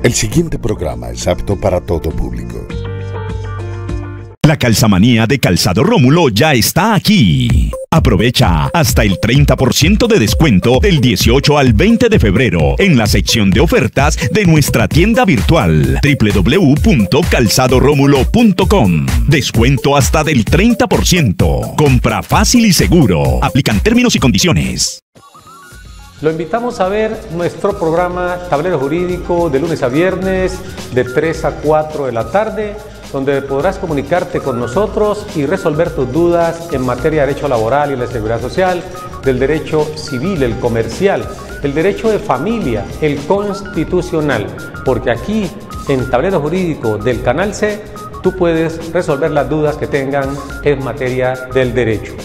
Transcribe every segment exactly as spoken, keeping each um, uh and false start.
El siguiente programa es apto para todo público. La calzamanía de Calzado Rómulo ya está aquí. Aprovecha hasta el treinta por ciento de descuento del dieciocho al veinte de febrero en la sección de ofertas de nuestra tienda virtual doble u doble u doble u punto calzado rómulo punto com. Descuento hasta del treinta por ciento. Compra fácil y seguro. Aplican términos y condiciones. Lo invitamos a ver nuestro programa Tablero Jurídico de lunes a viernes de tres a cuatro de la tarde, donde podrás comunicarte con nosotros y resolver tus dudas en materia de derecho laboral y la seguridad social, del derecho civil, el comercial, el derecho de familia, el constitucional, porque aquí en Tablero Jurídico del Canal C tú puedes resolver las dudas que tengan en materia del derecho.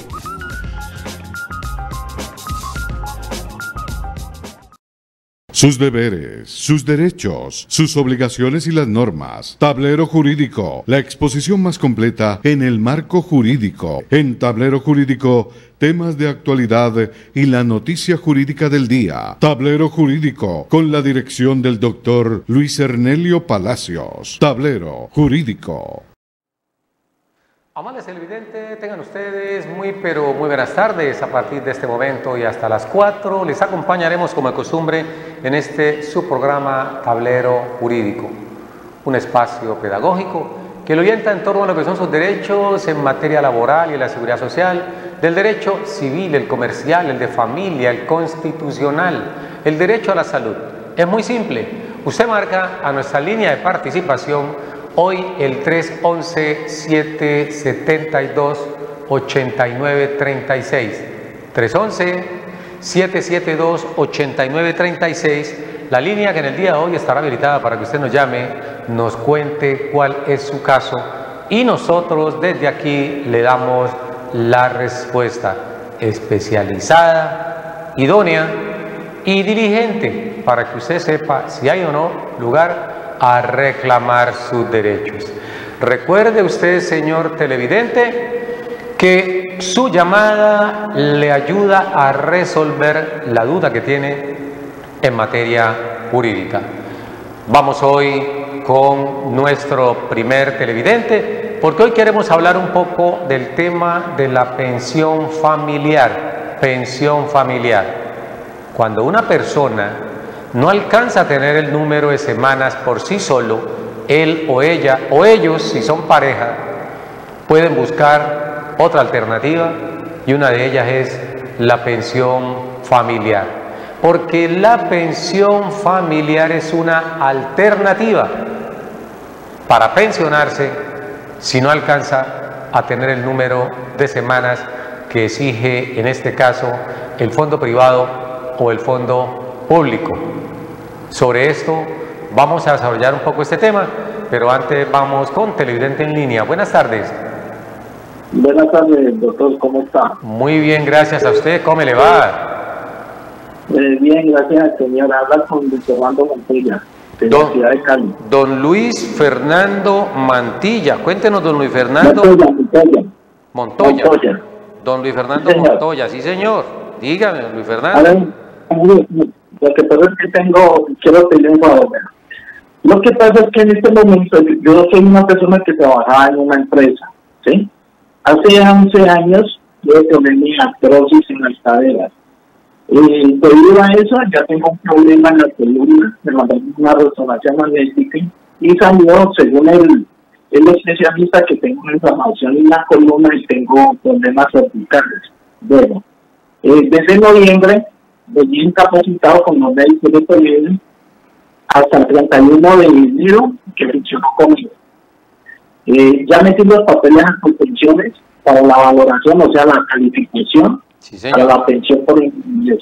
Sus deberes, sus derechos, sus obligaciones y las normas. Tablero Jurídico, la exposición más completa en el marco jurídico. En Tablero Jurídico, temas de actualidad y la noticia jurídica del día. Tablero Jurídico, con la dirección del doctor Luis Ernelio Palacios. Tablero Jurídico. Amables televidentes, tengan ustedes muy pero muy buenas tardes. A partir de este momento y hasta las cuatro les acompañaremos como de costumbre en este su programa Tablero Jurídico, un espacio pedagógico que lo orienta en torno a lo que son sus derechos en materia laboral y la seguridad social, del derecho civil, el comercial, el de familia, el constitucional, el derecho a la salud. Es muy simple, usted marca a nuestra línea de participación hoy el tres once, siete setenta y dos, ochenta y nueve treinta y seis. tres once, siete setenta y dos, ochenta y nueve treinta y seis, la línea que en el día de hoy estará habilitada para que usted nos llame, nos cuente cuál es su caso y nosotros desde aquí le damos la respuesta especializada, idónea y diligente para que usted sepa si hay o no lugar a reclamar sus derechos. Recuerde usted, señor televidente, que su llamada le ayuda a resolver la duda que tiene en materia jurídica. Vamos hoy con nuestro primer televidente, porque hoy queremos hablar un poco del tema de la pensión familiar. Pensión familiar. Cuando una persona no alcanza a tener el número de semanas por sí solo, él o ella o ellos, si son pareja, pueden buscar otra alternativa y una de ellas es la pensión familiar. Porque la pensión familiar es una alternativa para pensionarse si no alcanza a tener el número de semanas que exige en este caso el fondo privado o el fondo público. Sobre esto vamos a desarrollar un poco este tema, pero antes vamos con televidente en línea. Buenas tardes. Buenas tardes, doctor, ¿cómo está? Muy bien, gracias a usted. ¿Cómo le va? Eh, bien, gracias, señor. Habla con Luis Fernando Mantilla, de don, la ciudad de Cali. Don Luis Fernando Mantilla. Cuéntenos, don Luis Fernando. Montoya, Montoya. Montoya. Montoya. Don Luis Fernando sí, Montoya, sí, señor. Dígame, don Luis Fernando. A ver, lo que pasa es que tengo, quiero pedir un favor. Lo que pasa es que en este momento yo soy una persona que trabajaba en una empresa, ¿sí? Hace once años yo tomé mi artrosis en las caderas. Y debido a eso ya tengo un problema en la columna, me mandaron una resonancia magnética y salió, según el, el especialista, que tengo una inflamación en la columna y tengo problemas cervicales. Bueno, eh, desde noviembre venía incapacitado con los médicos de Toledo hasta el treinta y uno de enero que funcionó conmigo. Eh, ya metí los papeles a contenciones para la valoración, o sea, la calificación, sí, para la pensión por ingreso.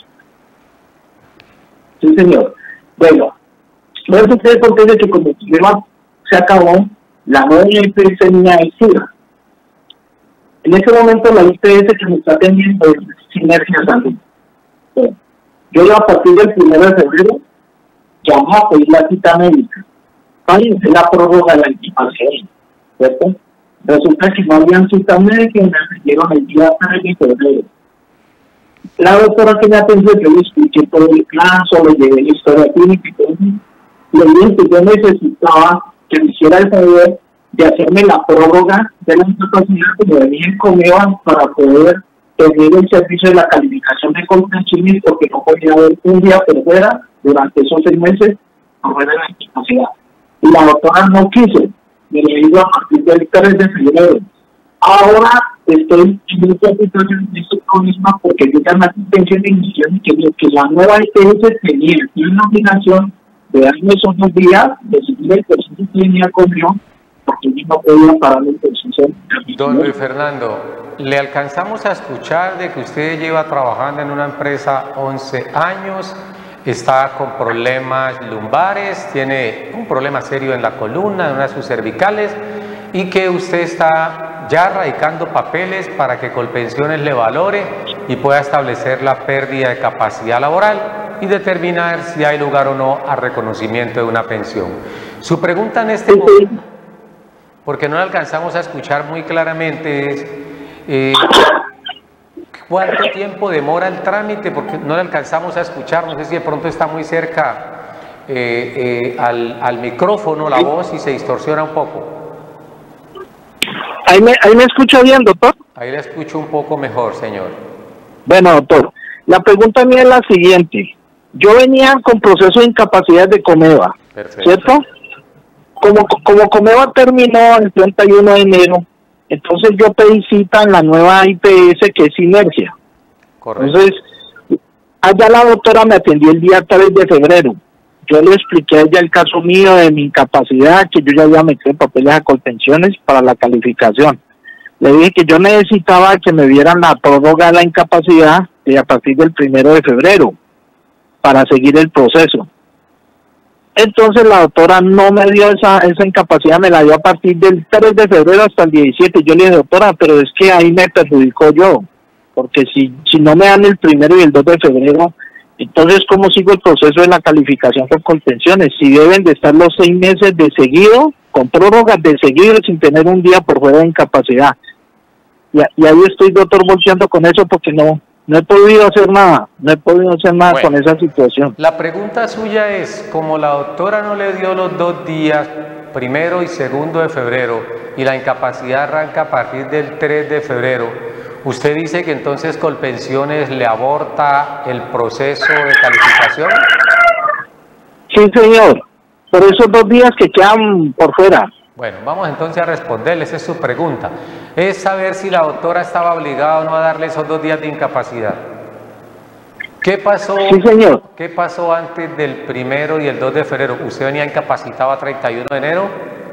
Sí, señor. Bueno, no es ustedes porque que como el problema se acabó, la nueva I P S me expira. En ese momento la I P S que me está atendiendo es Sinergia Salud. Bueno, yo a partir del primero de febrero llamo a pedir la cita médica para hacer la prórroga de la intimación, ¿cierto? Resulta que no habían cita médica y me dieron el día tres de febrero. La doctora que me atendió, yo le expliqué todo el caso, le llevé la historia clínica y todo, le dije que yo necesitaba que me hiciera el favor de hacerme la prórroga de la incapacidad que me venía en Comeva para poder tener el servicio de la calificación de Colpensiones, porque no podía haber un día por fuera durante esos seis meses por fuera de la incapacidad. Y la doctora no quiso, me lo dijo a partir del tres de febrero. Ahora estoy en esta situación, en este problema, porque yo ya me pensión de inicio y que, que la nueva I P S tenía una obligación de darme esos dos días, de seguir el proceso que tenía conmigo, porque yo no podía parar el proceso. Don Luis Fernando, le alcanzamos a escuchar de que usted lleva trabajando en una empresa once años, está con problemas lumbares, tiene un problema serio en la columna, en una de sus cervicales, y que usted está ya radicando papeles para que Colpensiones le valore y pueda establecer la pérdida de capacidad laboral y determinar si hay lugar o no a reconocimiento de una pensión. Su pregunta en este momento, porque no la alcanzamos a escuchar muy claramente, es eh, ¿cuánto tiempo demora el trámite? Porque no la alcanzamos a escuchar, no sé si de pronto está muy cerca eh, eh, al, al micrófono la voz y se distorsiona un poco. ¿Ahí me, ahí me escucha bien, doctor? Ahí le escucho un poco mejor, señor. Bueno, doctor, la pregunta mía es la siguiente. Yo venía con proceso de incapacidad de Comeva, Perfecto. ¿cierto? Como, como Comeva terminó el treinta y uno de enero, entonces yo pedí cita en la nueva I P S, que es Inercia. Correcto. Entonces, allá la doctora me atendió el día tres de febrero. Yo le expliqué a ella el caso mío de mi incapacidad, que yo ya había metido en papeles a Colpensiones para la calificación. Le dije que yo necesitaba que me dieran la prórroga de la incapacidad y a partir del primero de febrero para seguir el proceso. Entonces la doctora no me dio esa, esa incapacidad, me la dio a partir del tres de febrero hasta el diecisiete. Yo le dije, doctora, pero es que ahí me perjudicó yo, porque si, si no me dan el primero y el dos de febrero, entonces ¿cómo sigo el proceso de la calificación con Colpensiones? Si deben de estar los seis meses de seguido, con prórrogas de seguido, sin tener un día por fuera de incapacidad. Y, y ahí estoy, doctor, volteando con eso porque no, no he podido hacer nada, no he podido hacer nada bueno, con esa situación. La pregunta suya es, como la doctora no le dio los dos días, primero y segundo de febrero, y la incapacidad arranca a partir del tres de febrero, ¿usted dice que entonces Colpensiones le aborta el proceso de calificación? Sí, señor, por esos dos días que quedan por fuera. Bueno, vamos entonces a responderle, esa es su pregunta. Es saber si la doctora estaba obligada o no a darle esos dos días de incapacidad. ¿Qué pasó, sí, señor. ¿Qué pasó antes del primero y el dos de febrero? ¿Usted venía incapacitado a treinta y uno de enero?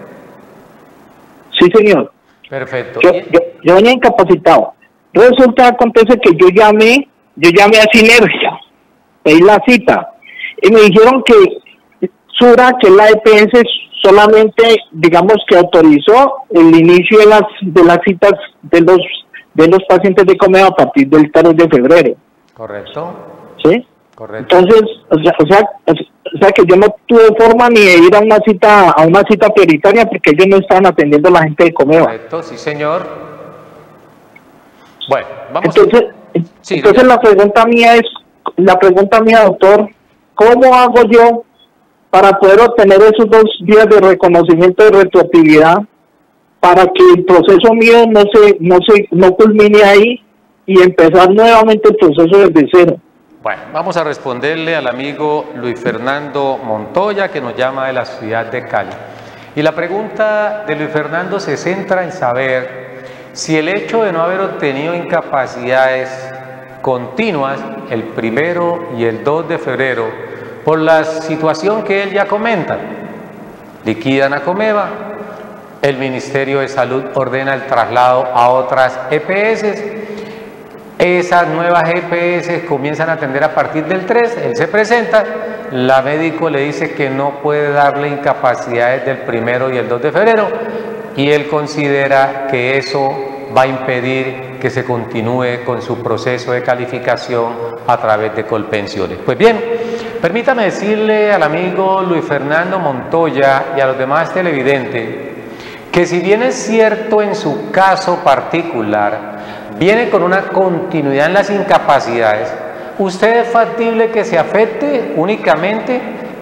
Sí, señor. Perfecto. Yo, yo, yo venía incapacitado. Resulta, acontece que yo llamé, yo llamé a Sinergia, pedí la cita, y me dijeron que Sura, que la E P S, solamente, digamos, que autorizó el inicio de las de las citas de los de los pacientes de Comeva a partir del tres de febrero. Correcto. ¿Sí? Correcto. Entonces, o sea, o sea, o sea que yo no tuve forma ni de ir a una cita a una cita prioritaria porque ellos no estaban atendiendo a la gente de Comeva. Correcto, sí, señor. Bueno, vamos entonces, a... sí, entonces la pregunta mía es, la pregunta mía, doctor, ¿cómo hago yo para poder obtener esos dos días de reconocimiento de retroactividad para que el proceso mío no se, no se, no culmine ahí y empezar nuevamente el proceso desde cero? Bueno, vamos a responderle al amigo Luis Fernando Montoya, que nos llama de la ciudad de Cali. Y la pregunta de Luis Fernando se centra en saber si el hecho de no haber obtenido incapacidades continuas el primero y el dos de febrero, por la situación que él ya comenta, liquidan a Comeva, el Ministerio de Salud ordena el traslado a otras E P S, esas nuevas E P S comienzan a atender a partir del tres, él se presenta, la médico le dice que no puede darle incapacidades del primero y el dos de febrero, y él considera que eso va a impedir que se continúe con su proceso de calificación a través de Colpensiones. Pues bien, permítame decirle al amigo Luis Fernando Montoya y a los demás televidentes que si bien es cierto en su caso particular, viene con una continuidad en las incapacidades, usted es factible que se afecte únicamente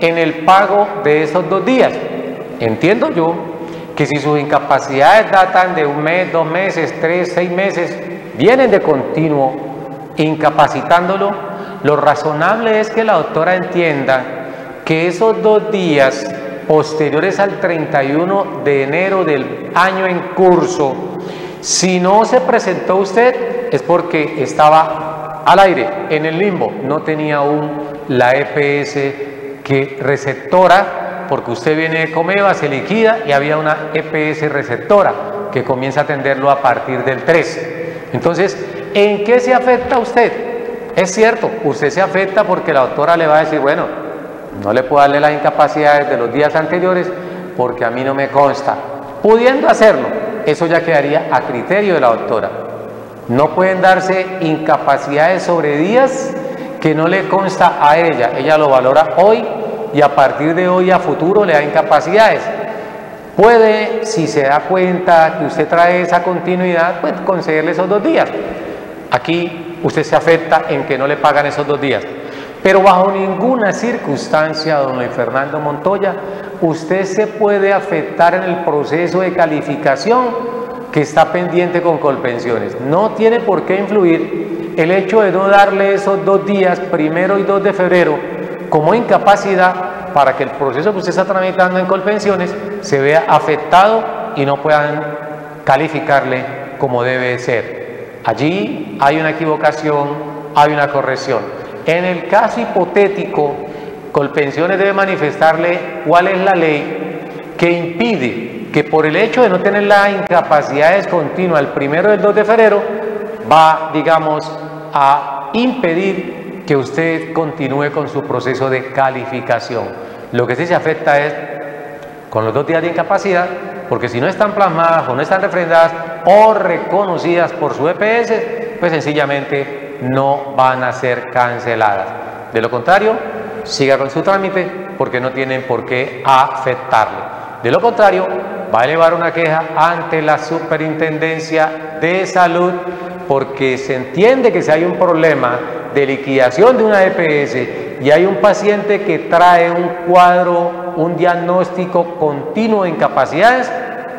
en el pago de esos dos días. Entiendo yo que si sus incapacidades datan de un mes, dos meses, tres, seis meses, vienen de continuo incapacitándolo, lo razonable es que la doctora entienda que esos dos días posteriores al treinta y uno de enero del año en curso, si no se presentó usted, es porque estaba al aire, en el limbo, no tenía aún la E P S que receptora, porque usted viene de Comeva, se liquida y había una E P S receptora que comienza a atenderlo a partir del tres. Entonces, ¿en qué se afecta a usted? Es cierto, usted se afecta porque la doctora le va a decir, bueno, no le puedo darle las incapacidades de los días anteriores porque a mí no me consta. Pudiendo hacerlo, eso ya quedaría a criterio de la doctora. No pueden darse incapacidades sobre días que no le consta a ella. Ella lo valora hoy y a partir de hoy a futuro le da incapacidades. Puede, si se da cuenta que usted trae esa continuidad, pues concederle esos dos días. Aquí usted se afecta en que no le pagan esos dos días. Pero bajo ninguna circunstancia, don Luis Fernando Montoya, usted se puede afectar en el proceso de calificación que está pendiente con Colpensiones. No tiene por qué influir el hecho de no darle esos dos días, primero y dos de febrero, como incapacidad para que el proceso que usted está tramitando en Colpensiones se vea afectado y no puedan calificarle como debe ser. Allí hay una equivocación, hay una corrección. En el caso hipotético, Colpensiones debe manifestarle cuál es la ley que impide que por el hecho de no tener la incapacidad continua el primero del dos de febrero, va, digamos, a impedir que usted continúe con su proceso de calificación. Lo que sí se afecta es con los dos días de incapacidad, porque si no están plasmadas o no están refrendadas o reconocidas por su E P S, pues sencillamente no van a ser canceladas. De lo contrario, siga con su trámite porque no tienen por qué afectarle. De lo contrario, va a elevar una queja ante la Superintendencia de Salud porque se entiende que si hay un problema de liquidación de una E P S y hay un paciente que trae un cuadro, un diagnóstico continuo de incapacidades,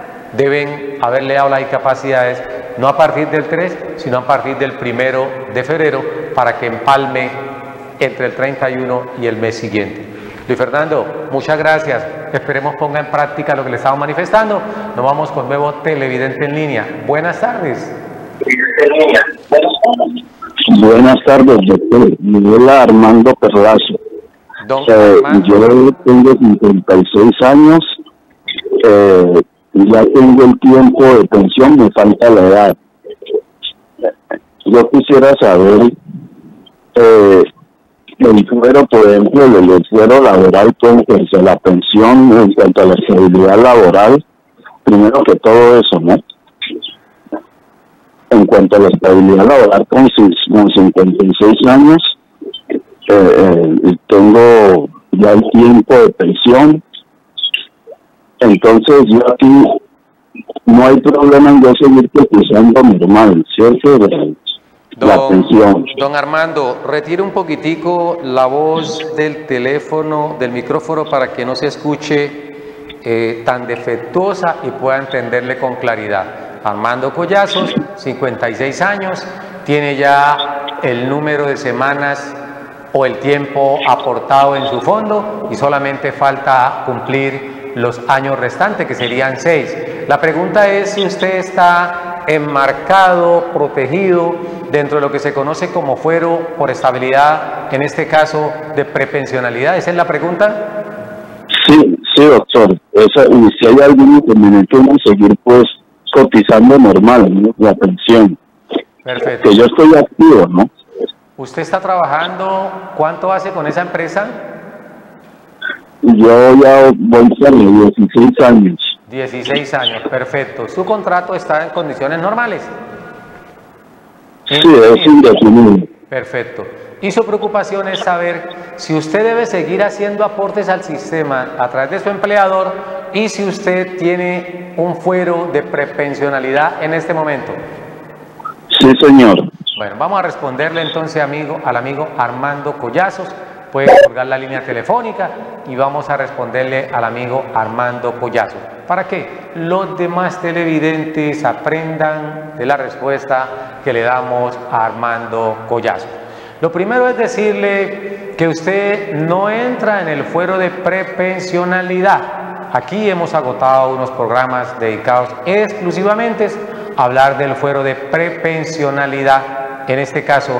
deben haberle dado las incapacidades no a partir del tres, sino a partir del primero de febrero para que empalme entre el treinta y uno y el mes siguiente. Luis Fernando, muchas gracias. Esperemos ponga en práctica lo que le estamos manifestando. Nos vamos con nuevo televidente en línea. Buenas tardes. Buenas tardes, doctor. Miguel Armando Perlazo. Don eh, Armando. Yo tengo cincuenta y seis años. Eh, ya tengo el tiempo de pensión, me falta la edad. Yo quisiera saber eh, el fuero, por ejemplo, el fuero laboral, puede ser la pensión en cuanto a la estabilidad laboral, primero que todo eso, ¿no? En cuanto a la estabilidad laboral, con, con cincuenta y seis años, eh, eh, tengo ya el tiempo de pensión. Entonces yo aquí no hay problema en yo seguir cotizando normal, ¿cierto? De la Don, pensión. don Armando, retire un poquitico la voz del teléfono, del micrófono para que no se escuche eh, tan defectuosa y pueda entenderle con claridad. Armando Collazos, cincuenta y seis años, tiene ya el número de semanas o el tiempo aportado en su fondo y solamente falta cumplir los años restantes, que serían seis. La pregunta es si usted está enmarcado, protegido dentro de lo que se conoce como fuero por estabilidad, en este caso de prepensionalidad. ¿Esa es la pregunta? Sí, sí, doctor. Esa, y si hay algún inconveniente en seguir pues cotizando normal, ¿no? La pensión. Perfecto. Que yo estoy activo, ¿no? ¿Usted está trabajando? ¿Cuánto hace con esa empresa? Yo ya voy a los dieciséis años. dieciséis años, perfecto. ¿Su contrato está en condiciones normales? Sí, es indefinido. Perfecto. Y su preocupación es saber si usted debe seguir haciendo aportes al sistema a través de su empleador y si usted tiene un fuero de prepensionalidad en este momento. Sí, señor. Bueno, vamos a responderle entonces amigo, al amigo Armando Collazos. Puede colgar la línea telefónica y vamos a responderle al amigo Armando Collazo, para que los demás televidentes aprendan de la respuesta que le damos a Armando Collazo. Lo primero es decirle que usted no entra en el fuero de prepensionalidad. Aquí hemos agotado unos programas dedicados exclusivamente a hablar del fuero de prepensionalidad. En este caso,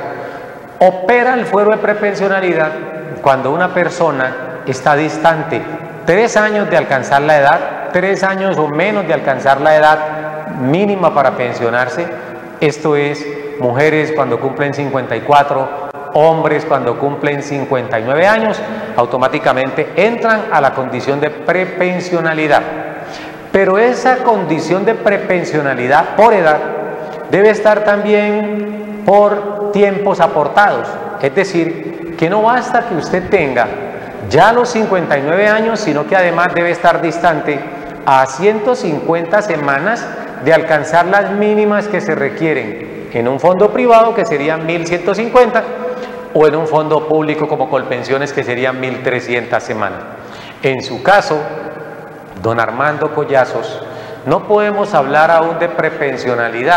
opera el fuero de prepensionalidad cuando una persona está distante tres años de alcanzar la edad, tres años o menos de alcanzar la edad mínima para pensionarse. Esto es, mujeres cuando cumplen cincuenta y cuatro, hombres cuando cumplen cincuenta y nueve años, automáticamente entran a la condición de prepensionalidad. Pero esa condición de prepensionalidad por edad debe estar también por tiempos aportados. Es decir, que no basta que usted tenga ya los cincuenta y nueve años, sino que además debe estar distante a ciento cincuenta semanas de alcanzar las mínimas que se requieren en un fondo privado, que serían mil ciento cincuenta, o en un fondo público como Colpensiones, que serían mil trescientas semanas. En su caso, don Armando Collazos, no podemos hablar aún de prepensionalidad,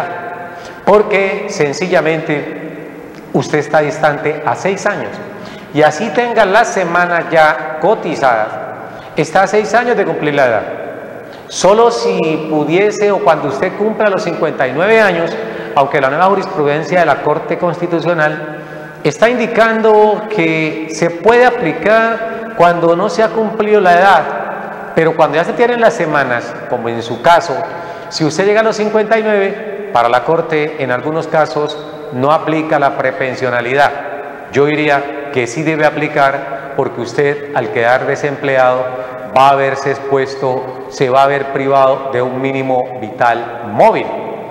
porque sencillamente usted está distante a seis años, y así tenga las semanas ya cotizadas, está a seis años de cumplir la edad. Solo si pudiese, o cuando usted cumpla los cincuenta y nueve años, aunque la nueva jurisprudencia de la Corte Constitucional está indicando que se puede aplicar cuando no se ha cumplido la edad, pero cuando ya se tienen las semanas, como en su caso, si usted llega a los cincuenta y nueve, para la Corte en algunos casos no aplica la prepensionalidad. Yo diría que sí debe aplicar, porque usted, al quedar desempleado, va a verse expuesto, se va a ver privado de un mínimo vital móvil.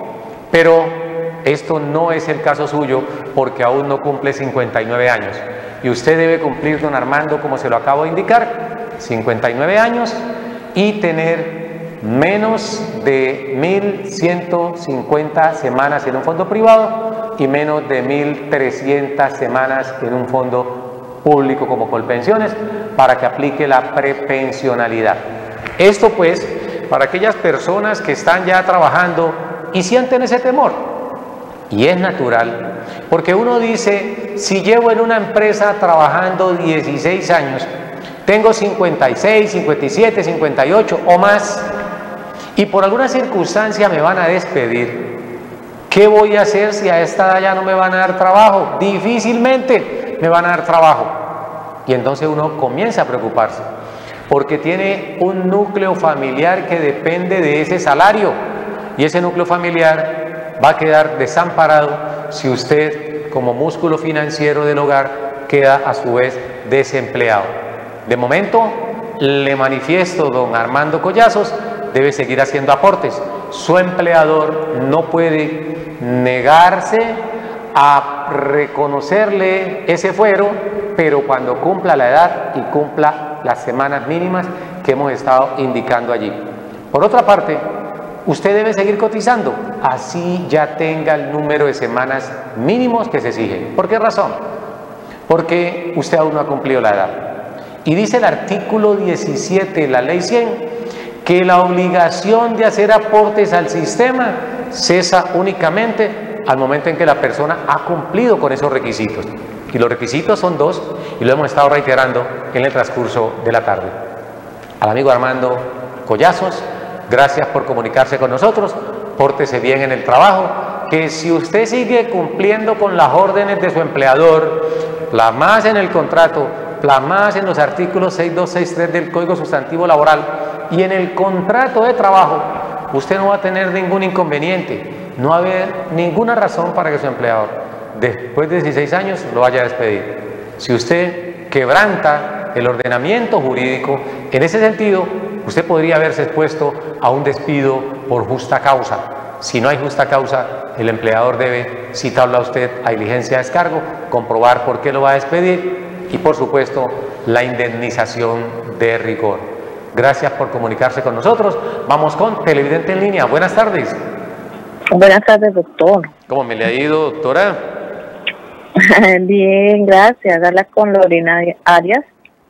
Pero esto no es el caso suyo, porque aún no cumple cincuenta y nueve años. Y usted debe cumplir, don Armando, como se lo acabo de indicar, cincuenta y nueve años y tener menos de mil ciento cincuenta semanas en un fondo privado y menos de mil trescientas semanas en un fondo público como Colpensiones, para que aplique la prepensionalidad. Esto pues, para aquellas personas que están ya trabajando y sienten ese temor. Y es natural, porque uno dice, si llevo en una empresa trabajando dieciséis años, tengo cincuenta y seis, cincuenta y siete, cincuenta y ocho o más, y por alguna circunstancia me van a despedir, ¿qué voy a hacer si a esta edad ya no me van a dar trabajo? Difícilmente me van a dar trabajo. Y entonces uno comienza a preocuparse, porque tiene un núcleo familiar que depende de ese salario, y ese núcleo familiar va a quedar desamparado si usted, como músculo financiero del hogar, queda a su vez desempleado. De momento, le manifiesto, don Armando Collazos, debe seguir haciendo aportes. Su empleador no puede negarse a reconocerle ese fuero, pero cuando cumpla la edad y cumpla las semanas mínimas que hemos estado indicando allí. Por otra parte, usted debe seguir cotizando, así ya tenga el número de semanas mínimos que se exigen. ¿Por qué razón? Porque usted aún no ha cumplido la edad. Y dice el artículo diecisiete de la ley cien que la obligación de hacer aportes al sistema cesa únicamente al momento en que la persona ha cumplido con esos requisitos. Y los requisitos son dos, y lo hemos estado reiterando en el transcurso de la tarde. Al amigo Armando Collazos, gracias por comunicarse con nosotros, pórtese bien en el trabajo, que si usted sigue cumpliendo con las órdenes de su empleador, plasmadas en el contrato, plasmadas en los artículos seis dos seis tres del Código Sustantivo Laboral y en el contrato de trabajo, usted no va a tener ningún inconveniente, no va a haber ninguna razón para que su empleador, después de dieciséis años, lo vaya a despedir. Si usted quebranta el ordenamiento jurídico, en ese sentido, usted podría verse expuesto a un despido por justa causa. Si no hay justa causa, el empleador debe citarlo a usted a diligencia de descargo, comprobar por qué lo va a despedir y, por supuesto, la indemnización de rigor. Gracias por comunicarse con nosotros. Vamos con Televidente en Línea. Buenas tardes. Buenas tardes, doctor. ¿Cómo me le ha ido, doctora? Bien, gracias. Habla con Lorena Arias.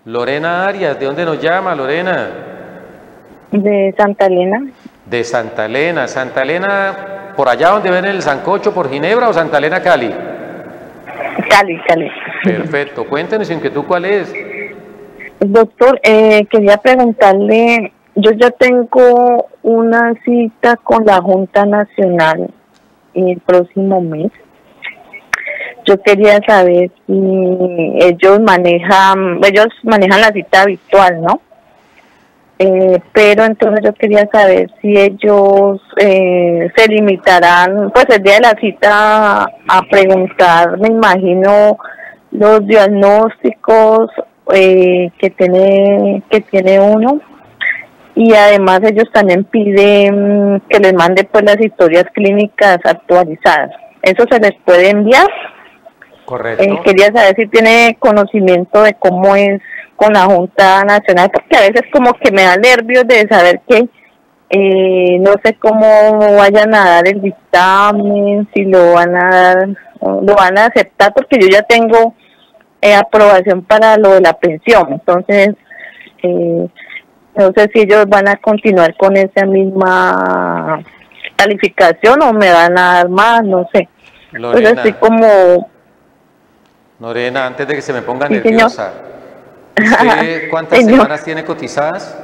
Lorena Arias, ¿de dónde nos llama, Lorena? De Santa Elena. De Santa Elena. Santa Elena, ¿por allá donde ven el sancocho, por Ginebra o Santa Elena, Cali? Cali, Cali. Perfecto. Cuéntenos su inquietud, ¿cuál es? Doctor, eh, quería preguntarle, yo ya tengo una cita con la Junta Nacional el próximo mes. Yo quería saber si ellos manejan, ellos manejan la cita virtual, ¿no? Eh, pero entonces yo quería saber si ellos eh, se limitarán, pues el día de la cita, a preguntar, me imagino, los diagnósticos eh, que tiene que tiene uno, y además ellos también piden que les mande pues las historias clínicas actualizadas. ¿Eso se les puede enviar? Correcto. Eh, quería saber si tiene conocimiento de cómo es con la Junta Nacional, porque a veces como que me da nervios de saber que eh, no sé cómo vayan a dar el dictamen, si lo van a dar, lo van a aceptar, porque yo ya tengo eh, aprobación para lo de la pensión, entonces eh, no sé si ellos van a continuar con esa misma calificación o me van a dar más, no sé. Lorena, entonces estoy como... Lorena, antes de que se me ponga sí, nerviosa, ¿usted cuántas señor. semanas tiene cotizadas?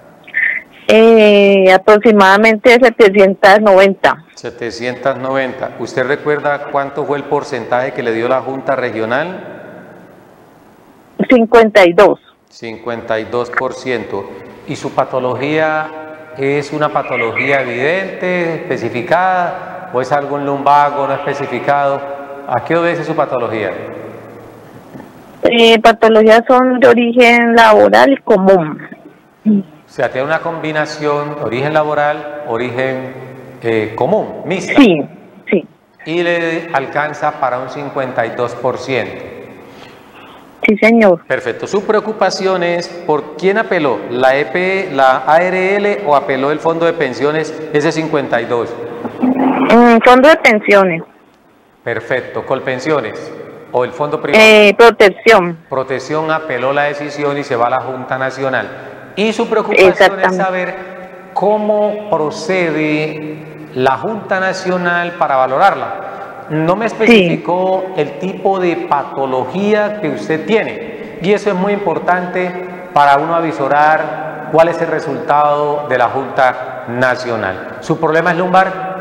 Eh, aproximadamente setecientos noventa. setecientos noventa. ¿Usted recuerda cuánto fue el porcentaje que le dio la Junta Regional? cincuenta y dos. cincuenta y dos por ciento. ¿Y su patología es una patología evidente, especificada, o es algún lumbago no especificado? ¿A qué obedece su patología? Eh, patologías son de origen laboral y común. O sea, tiene una combinación origen laboral, origen eh, común, mixta. Sí, sí. Y le alcanza para un cincuenta y dos por ciento. Sí, señor. Perfecto. Su preocupación es por quién apeló, la E P, la A R L o apeló el Fondo de Pensiones, ese cincuenta y dos. Mm, fondo de pensiones. Perfecto. Colpensiones o el fondo privado. Eh, protección. Protección apeló la decisión y se va a la Junta Nacional. Y su preocupación es saber cómo procede la Junta Nacional para valorarla. No me especificó sí. el tipo de patología que usted tiene, y eso es muy importante para uno avisorar cuál es el resultado de la Junta Nacional. ¿Su problema es lumbar?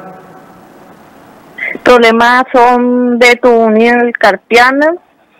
Problemas son de túnel carpiano,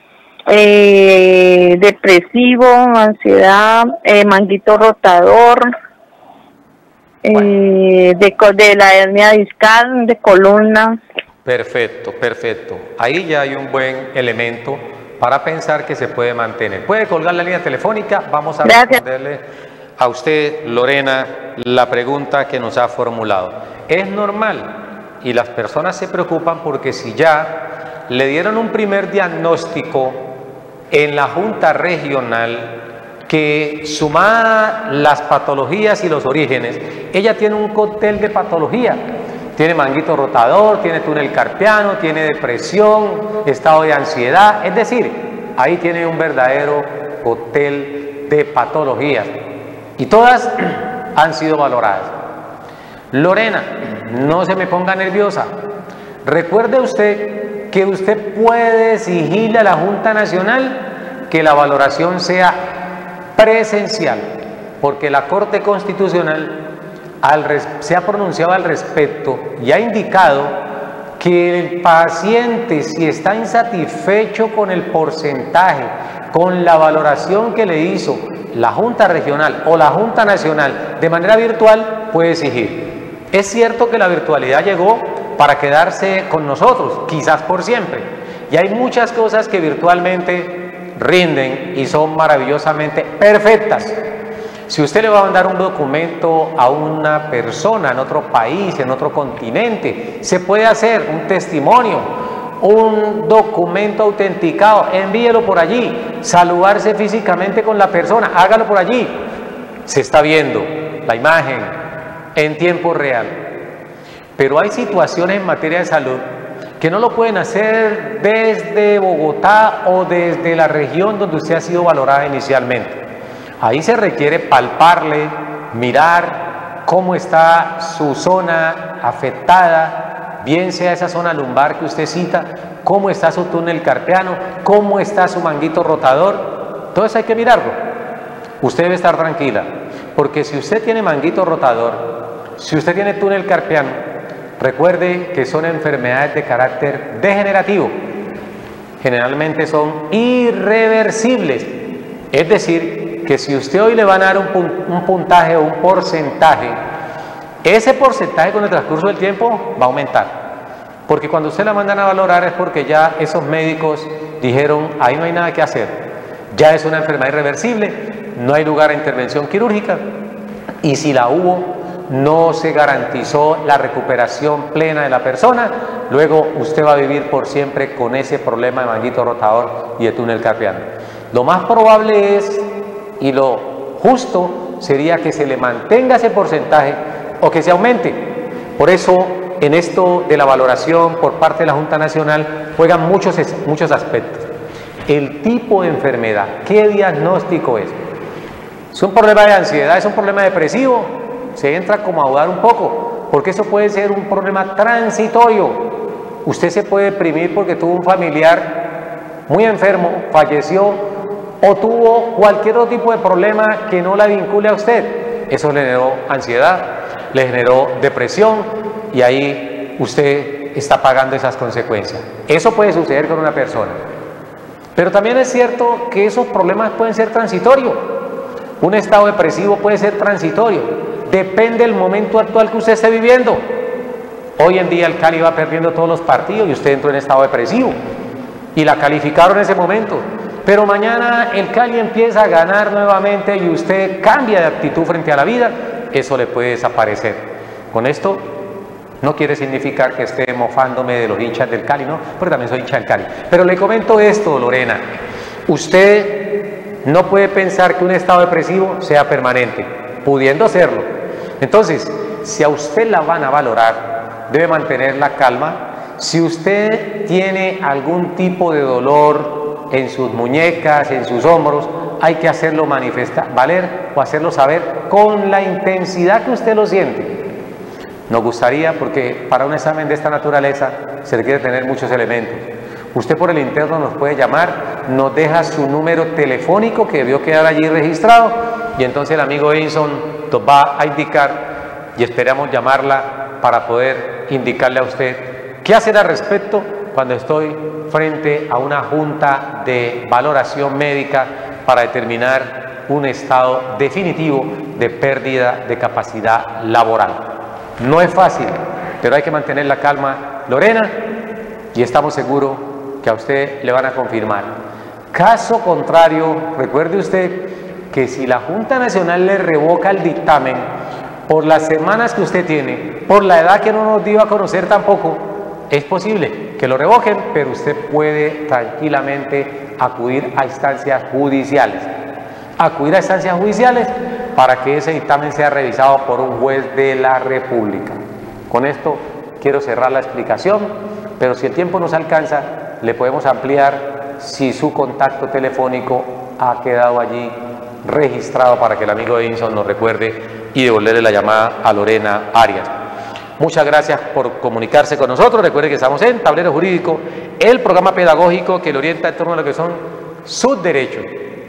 eh, depresivo, ansiedad, eh, manguito rotador, bueno. eh, de, de la hernia discal, de columna. Perfecto, perfecto. Ahí ya hay un buen elemento para pensar que se puede mantener. Puede colgar la línea telefónica, vamos a Gracias. responderle a usted, Lorena, la pregunta que nos ha formulado. Es normal, y las personas se preocupan porque si ya le dieron un primer diagnóstico en la Junta Regional, que sumada las patologías y los orígenes, ella tiene un cóctel de patología. Tiene manguito rotador, tiene túnel carpiano, tiene depresión, estado de ansiedad, es decir, ahí tiene un verdadero cóctel de patologías y todas han sido valoradas. Lorena, no se me ponga nerviosa. Recuerde usted que usted puede exigirle a la Junta Nacional que la valoración sea presencial, porque la Corte Constitucional Al res, se ha pronunciado al respecto y ha indicado que el paciente, si está insatisfecho con el porcentaje, con la valoración que le hizo la Junta Regional o la Junta Nacional de manera virtual, puede exigir. Es cierto que la virtualidad llegó para quedarse con nosotros, quizás por siempre, y hay muchas cosas que virtualmente rinden y son maravillosamente perfectas. Si usted le va a mandar un documento a una persona en otro país, en otro continente, se puede hacer un testimonio, un documento autenticado, envíelo por allí, saludarse físicamente con la persona, hágalo por allí. Se está viendo la imagen en tiempo real. Pero hay situaciones en materia de salud que no lo pueden hacer desde Bogotá o desde la región donde usted ha sido valorada inicialmente. Ahí se requiere palparle, mirar cómo está su zona afectada, bien sea esa zona lumbar que usted cita, cómo está su túnel carpiano, cómo está su manguito rotador. Todo eso hay que mirarlo. Usted debe estar tranquila, porque si usted tiene manguito rotador, si usted tiene túnel carpiano, recuerde que son enfermedades de carácter degenerativo. Generalmente son irreversibles. Es decir, que si usted hoy le van a dar un, pun un puntaje o un porcentaje, ese porcentaje con el transcurso del tiempo va a aumentar. Porque cuando usted la mandan a valorar es porque ya esos médicos dijeron, ahí no hay nada que hacer. Ya es una enfermedad irreversible, no hay lugar a intervención quirúrgica, y si la hubo, no se garantizó la recuperación plena de la persona. Luego usted va a vivir por siempre con ese problema de manguito rotador y de túnel carpiano. Lo más probable es, y lo justo sería, que se le mantenga ese porcentaje o que se aumente. Por eso, en esto de la valoración por parte de la Junta Nacional juegan muchos, muchos aspectos. El tipo de enfermedad, ¿qué diagnóstico es? ¿Es un problema de ansiedad? ¿Es un problema depresivo? Se entra como a dudar un poco, porque eso puede ser un problema transitorio. Usted se puede deprimir porque tuvo un familiar muy enfermo, falleció, o tuvo cualquier otro tipo de problema que no la vincule a usted. Eso le generó ansiedad, le generó depresión, y ahí usted está pagando esas consecuencias. Eso puede suceder con una persona. Pero también es cierto que esos problemas pueden ser transitorios. Un estado depresivo puede ser transitorio. Depende del momento actual que usted esté viviendo. Hoy en día el Cali va perdiendo todos los partidos y usted entró en estado depresivo y la calificaron en ese momento. Pero mañana el Cali empieza a ganar nuevamente y usted cambia de actitud frente a la vida. Eso le puede desaparecer. Con esto no quiere significar que esté mofándome de los hinchas del Cali, ¿no? Porque también soy hincha del Cali. Pero le comento esto, Lorena. Usted no puede pensar que un estado depresivo sea permanente, pudiendo serlo. Entonces, si a usted la van a valorar, debe mantener la calma. Si usted tiene algún tipo de dolor en sus muñecas, en sus hombros, hay que hacerlo manifestar, valer o hacerlo saber con la intensidad que usted lo siente. Nos gustaría, porque para un examen de esta naturaleza se requiere tener muchos elementos. Usted por el interno nos puede llamar, nos deja su número telefónico que debió quedar allí registrado, y entonces el amigo Edison nos va a indicar, y esperamos llamarla para poder indicarle a usted qué hacer al respecto cuando estoy frente a una junta de valoración médica para determinar un estado definitivo de pérdida de capacidad laboral. No es fácil, pero hay que mantener la calma, Lorena, y estamos seguros que a usted le van a confirmar. Caso contrario, recuerde usted que si la Junta Nacional le revoca el dictamen por las semanas que usted tiene, por la edad que no nos dio a conocer tampoco, es posible que lo revoquen, pero usted puede tranquilamente acudir a instancias judiciales. Acudir a instancias judiciales para que ese dictamen sea revisado por un juez de la República. Con esto quiero cerrar la explicación, pero si el tiempo nos alcanza, le podemos ampliar si su contacto telefónico ha quedado allí registrado para que el amigo Edison nos recuerde y devolverle la llamada a Lorena Arias. Muchas gracias por comunicarse con nosotros. Recuerde que estamos en Tablero Jurídico, el programa pedagógico que le orienta en torno a lo que son sus derechos.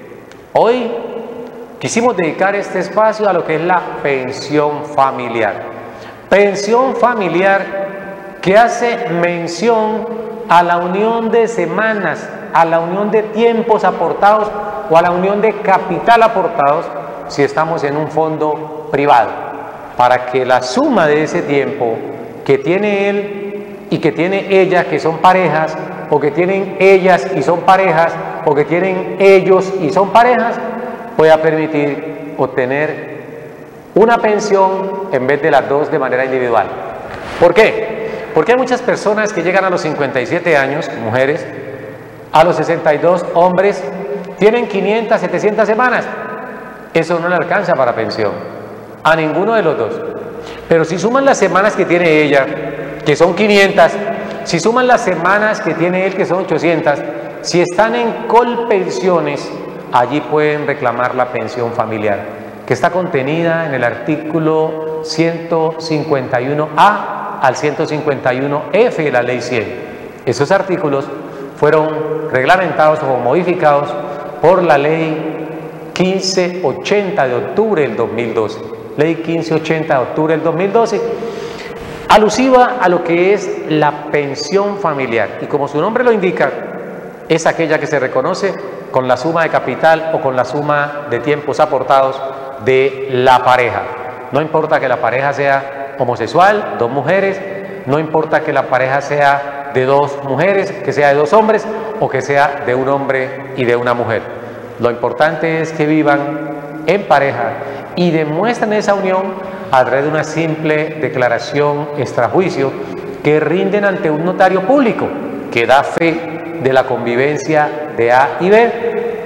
Hoy quisimos dedicar este espacio a lo que es la pensión familiar. Pensión familiar que hace mención a la unión de semanas, a la unión de tiempos aportados o a la unión de capital aportados si estamos en un fondo privado, para que la suma de ese tiempo que tiene él y que tiene ella, que son parejas, o que tienen ellas y son parejas, o que tienen ellos y son parejas, pueda permitir obtener una pensión en vez de las dos de manera individual. ¿Por qué? Porque hay muchas personas que llegan a los cincuenta y siete años, mujeres, a los sesenta y dos, hombres, tienen quinientas, setecientas semanas. Eso no le alcanza para pensión, a ninguno de los dos. Pero si suman las semanas que tiene ella, que son quinientas, si suman las semanas que tiene él, que son ochocientas, si están en colpensiones, allí pueden reclamar la pensión familiar, que está contenida en el artículo ciento cincuenta y uno A al ciento cincuenta y uno F de la Ley cien. Esos artículos fueron reglamentados o modificados por la Ley quince ochenta de octubre del dos mil doce. Ley quince ochenta de octubre del dos mil doce, alusiva a lo que es la pensión familiar. Y como su nombre lo indica, es aquella que se reconoce con la suma de capital o con la suma de tiempos aportados de la pareja. No importa que la pareja sea homosexual, dos mujeres, no importa que la pareja sea de dos mujeres, que sea de dos hombres o que sea de un hombre y de una mujer. Lo importante es que vivan en pareja y demuestran esa unión a través de una simple declaración extrajuicio que rinden ante un notario público que da fe de la convivencia de A y B,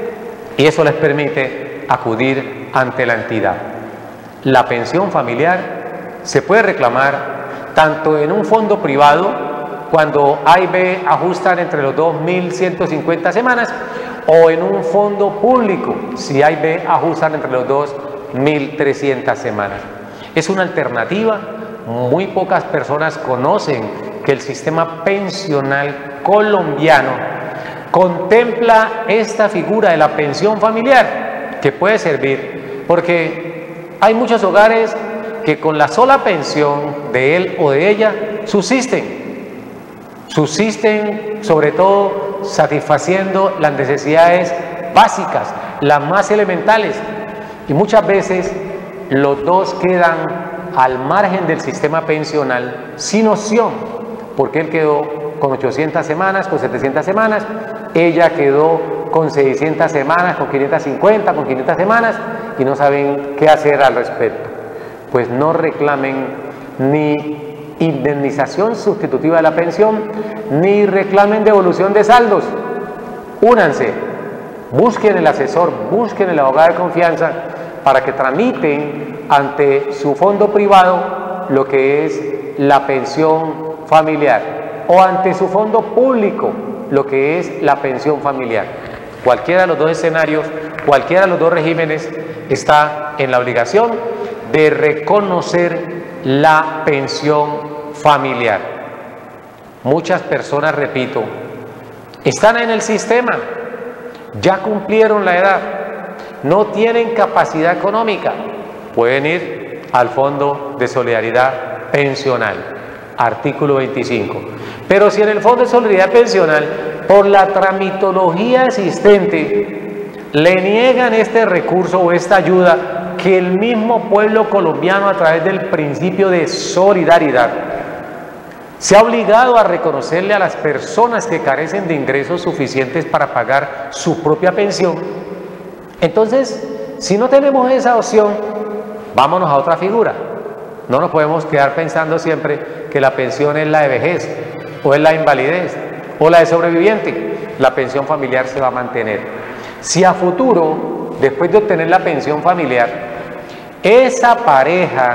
y eso les permite acudir ante la entidad. La pensión familiar se puede reclamar tanto en un fondo privado, cuando A y B ajustan entre los dos mil ciento cincuenta semanas, o en un fondo público, si A y B ajustan entre los dos mil trescientas semanas. Es una alternativa. Muy pocas personas conocen que el sistema pensional colombiano contempla esta figura de la pensión familiar, que puede servir, porque hay muchos hogares que con la sola pensión de él o de ella subsisten, subsisten sobre todo satisfaciendo las necesidades básicas, las más elementales, y muchas veces los dos quedan al margen del sistema pensional sin opción, porque él quedó con ochocientas semanas, con setecientas semanas, ella quedó con seiscientas semanas, con quinientas cincuenta, con quinientas semanas, y no saben qué hacer al respecto. Pues no reclamen ni indemnización sustitutiva de la pensión, ni reclamen devolución de saldos. Únanse, busquen el asesor, busquen el abogado de confianza para que tramiten ante su fondo privado lo que es la pensión familiar, o ante su fondo público lo que es la pensión familiar. Cualquiera de los dos escenarios, cualquiera de los dos regímenes está en la obligación de reconocer la pensión familiar. Muchas personas, repito, están en el sistema, ya cumplieron la edad, no tienen capacidad económica, pueden ir al Fondo de Solidaridad Pensional, artículo veinticinco. Pero si en el Fondo de Solidaridad Pensional, por la tramitología existente, le niegan este recurso o esta ayuda que el mismo pueblo colombiano, a través del principio de solidaridad, se ha obligado a reconocerle a las personas que carecen de ingresos suficientes para pagar su propia pensión. Entonces, si no tenemos esa opción, vámonos a otra figura. No nos podemos quedar pensando siempre que la pensión es la de vejez, o es la invalidez, o la de sobreviviente. La pensión familiar se va a mantener. Si a futuro, después de obtener la pensión familiar, esa pareja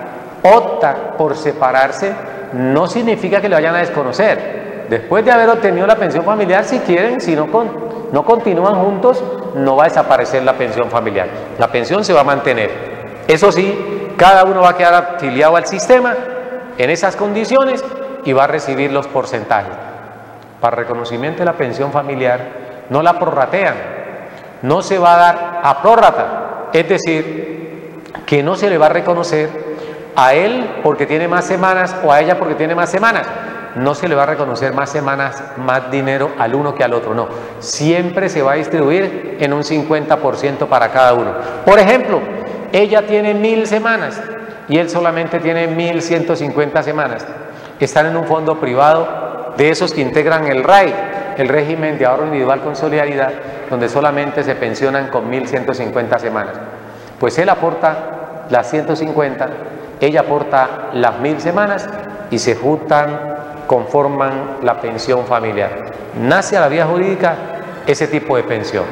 opta por separarse, no significa que le vayan a desconocer. Después de haber obtenido la pensión familiar, si quieren, si no, con, no continúan juntos, no va a desaparecer la pensión familiar. La pensión se va a mantener. Eso sí, cada uno va a quedar afiliado al sistema en esas condiciones y va a recibir los porcentajes. Para reconocimiento de la pensión familiar, no la prorratean, no se va a dar a prórrata, es decir, que no se le va a reconocer a él porque tiene más semanas o a ella porque tiene más semanas. No se le va a reconocer más semanas, más dinero al uno que al otro, no. Siempre se va a distribuir en un cincuenta por ciento para cada uno. Por ejemplo, ella tiene mil semanas y él solamente tiene mil ciento cincuenta semanas. Están en un fondo privado de esos que integran el R A I, el régimen de ahorro individual con solidaridad, donde solamente se pensionan con mil ciento cincuenta semanas. Pues él aporta las ciento cincuenta, ella aporta las mil semanas y se juntan, conforman la pensión familiar. Nace a la vía jurídica ese tipo de pensión.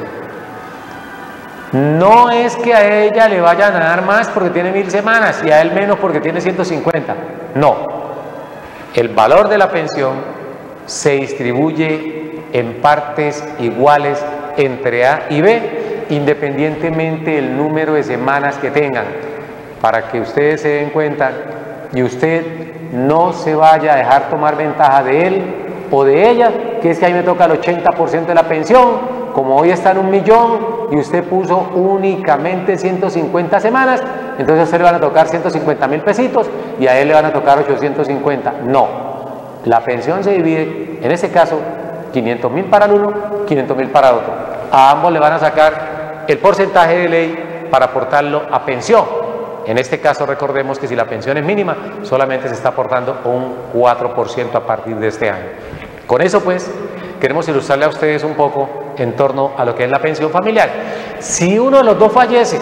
No es que a ella le vayan a dar más porque tiene mil semanas y a él menos porque tiene ciento cincuenta. No. El valor de la pensión se distribuye en partes iguales entre A y B, independientemente del número de semanas que tengan, para que ustedes se den cuenta y usted no se vaya a dejar tomar ventaja de él o de ella, que es que ahí me toca el ochenta por ciento de la pensión, como hoy está en un millón y usted puso únicamente ciento cincuenta semanas, entonces a usted le van a tocar ciento cincuenta mil pesitos y a él le van a tocar ochocientos cincuenta. No, la pensión se divide, en ese caso, quinientos mil para el uno, quinientos mil para el otro. A ambos le van a sacar el porcentaje de ley para aportarlo a pensión. En este caso, recordemos que si la pensión es mínima, solamente se está aportando un cuatro por ciento a partir de este año. Con eso, pues, queremos ilustrarle a ustedes un poco en torno a lo que es la pensión familiar. Si uno de los dos fallece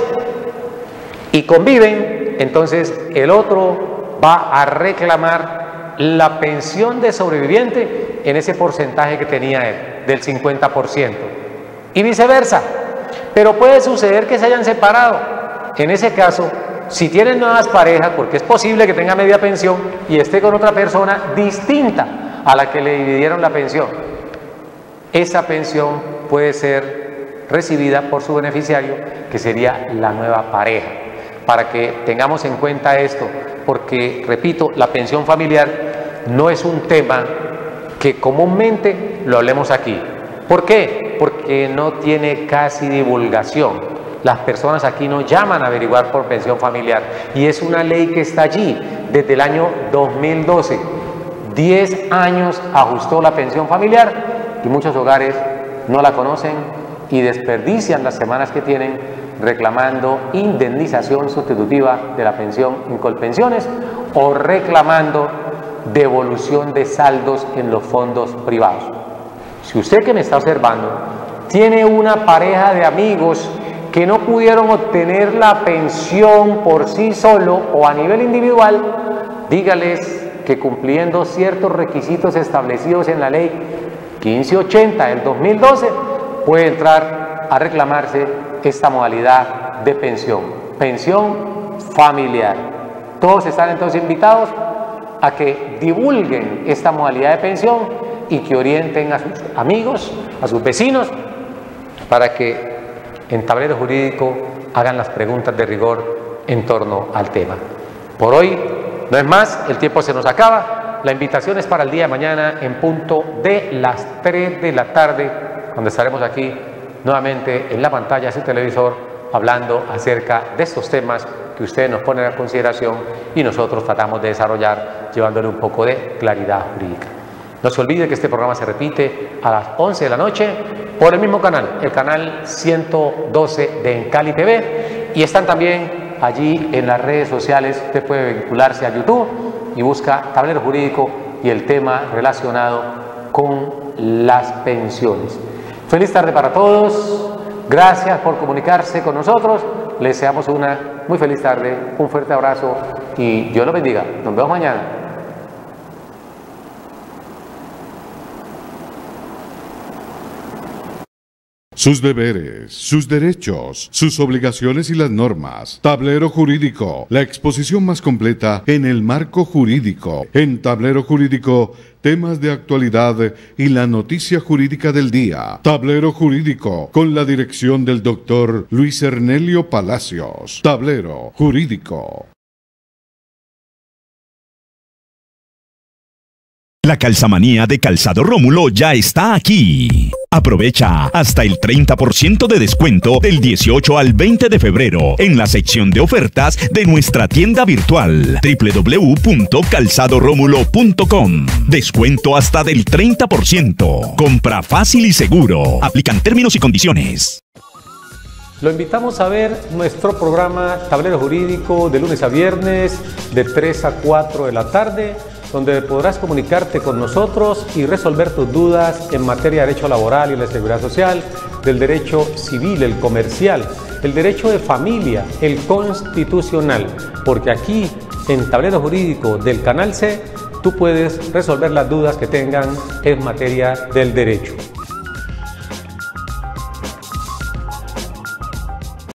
y conviven, entonces el otro va a reclamar la pensión de sobreviviente en ese porcentaje que tenía él, del cincuenta por ciento. Y viceversa. Pero puede suceder que se hayan separado. En ese caso, si tienen nuevas parejas, porque es posible que tenga media pensión y esté con otra persona distinta a la que le dividieron la pensión, esa pensión puede ser recibida por su beneficiario, que sería la nueva pareja. Para que tengamos en cuenta esto, porque, repito, la pensión familiar no es un tema que comúnmente lo hablemos aquí. ¿Por qué? Porque no tiene casi divulgación. Las personas aquí no llaman a averiguar por pensión familiar y es una ley que está allí desde el año dos mil doce. diez años ajustó la pensión familiar y muchos hogares no la conocen y desperdician las semanas que tienen reclamando indemnización sustitutiva de la pensión en Colpensiones o reclamando devolución de saldos en los fondos privados. Si usted que me está observando tiene una pareja de amigos que no pudieron obtener la pensión por sí solo o a nivel individual, dígales que cumpliendo ciertos requisitos establecidos en la ley quince ochenta del dos mil doce, puede entrar a reclamarse esta modalidad de pensión, pensión familiar. Todos están entonces invitados a que divulguen esta modalidad de pensión y que orienten a sus amigos, a sus vecinos, para que en Tablero Jurídico hagan las preguntas de rigor en torno al tema. Por hoy no es más, el tiempo se nos acaba. La invitación es para el día de mañana en punto de las tres de la tarde, donde estaremos aquí nuevamente en la pantalla de su televisor hablando acerca de estos temas que ustedes nos ponen a consideración y nosotros tratamos de desarrollar llevándole un poco de claridad jurídica. No se olvide que este programa se repite a las once de la noche por el mismo canal, el canal ciento doce de Encali T V, y están también allí en las redes sociales. Usted puede vincularse a YouTube y busca Tablero Jurídico y el tema relacionado con las pensiones. Feliz tarde para todos, gracias por comunicarse con nosotros, les deseamos una muy feliz tarde, un fuerte abrazo y Dios los bendiga. Nos vemos mañana. Sus deberes, sus derechos, sus obligaciones y las normas. Tablero Jurídico, la exposición más completa en el marco jurídico. En Tablero Jurídico, temas de actualidad y la noticia jurídica del día. Tablero Jurídico, con la dirección del doctor Luis Ernelio Palacios. Tablero Jurídico. La calzamanía de Calzado Rómulo ya está aquí. Aprovecha hasta el treinta por ciento de descuento del dieciocho al veinte de febrero en la sección de ofertas de nuestra tienda virtual doble u doble u doble u punto calzado rómulo punto com. Descuento hasta del treinta por ciento. Compra fácil y seguro. Aplican términos y condiciones. Lo invitamos a ver nuestro programa Tablero Jurídico de lunes a viernes de tres a cuatro de la tarde, donde podrás comunicarte con nosotros y resolver tus dudas en materia de derecho laboral y la seguridad social, del derecho civil, el comercial, el derecho de familia, el constitucional, porque aquí en Tablero Jurídico del Canal C tú puedes resolver las dudas que tengan en materia del derecho.